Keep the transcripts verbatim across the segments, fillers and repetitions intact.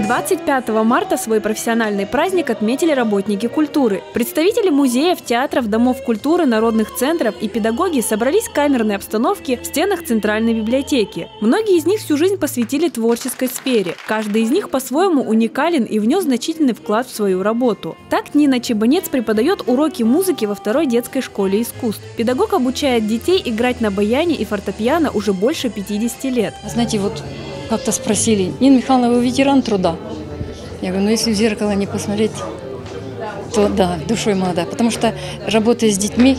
двадцать пятого марта свой профессиональный праздник отметили работники культуры. Представители музеев, театров, домов культуры, народных центров и педагоги собрались в камерной обстановке в стенах Центральной библиотеки. Многие из них всю жизнь посвятили творческой сфере. Каждый из них по-своему уникален и внес значительный вклад в свою работу. Так Нина Чебанец преподает уроки музыки во второй детской школе искусств. Педагог обучает детей играть на баяне и фортепиано уже больше пятидесяти лет. Знаете, вот как-то спросили: Нина Михайловна, вы ветеран труда? Я говорю, ну если в зеркало не посмотреть, то да, душой молода. Потому что, работая с детьми,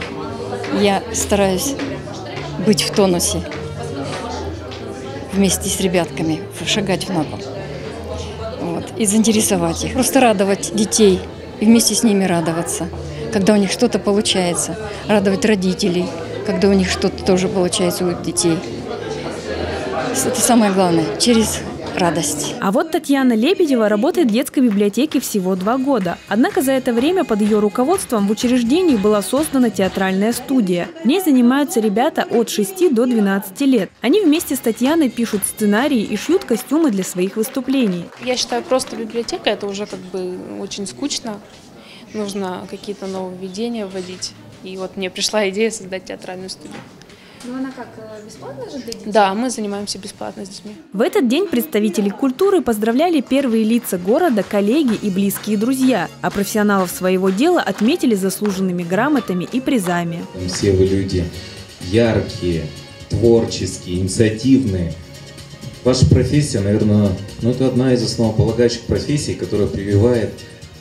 я стараюсь быть в тонусе вместе с ребятками, шагать в ногу. Вот, и заинтересовать их. Просто радовать детей и вместе с ними радоваться, когда у них что-то получается. Радовать родителей, когда у них что-то тоже получается у детей. Это самое главное, через радость. А вот Татьяна Лебедева работает в детской библиотеке всего два года. Однако за это время под ее руководством в учреждении была создана театральная студия. В ней занимаются ребята от шести до двенадцати лет. Они вместе с Татьяной пишут сценарии и шьют костюмы для своих выступлений. Я считаю, просто библиотека – это уже как бы очень скучно. Нужно какие-то нововведения вводить. И вот мне пришла идея создать театральную студию. Ну она как, бесплатно же для детей? Да, мы занимаемся бесплатно с детьми. В этот день представители культуры поздравляли первые лица города, коллеги и близкие друзья, а профессионалов своего дела отметили заслуженными грамотами и призами. Все вы люди яркие, творческие, инициативные. Ваша профессия, наверное, ну, это одна из основополагающих профессий, которая прививает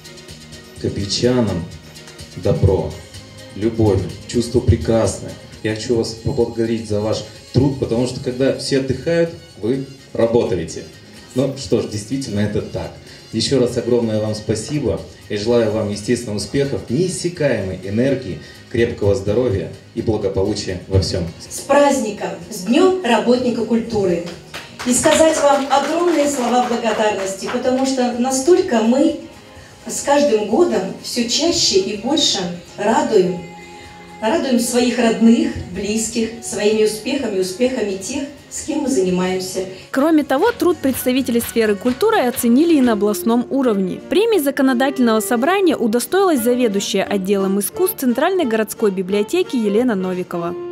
копейчанам добро, любовь, чувство прекрасное. Я хочу вас поблагодарить за ваш труд, потому что когда все отдыхают, вы работаете. Ну что ж, действительно это так. Еще раз огромное вам спасибо и желаю вам, естественно, успехов, неиссякаемой энергии, крепкого здоровья и благополучия во всем. С праздником, с Днем работника культуры. И сказать вам огромные слова благодарности, потому что настолько мы с каждым годом все чаще и больше радуем Радуем своих родных, близких, своими успехами и успехами тех, с кем мы занимаемся. Кроме того, труд представителей сферы культуры оценили и на областном уровне. Премией законодательного собрания удостоилась заведующая отделом искусств Центральной городской библиотеки Елена Новикова.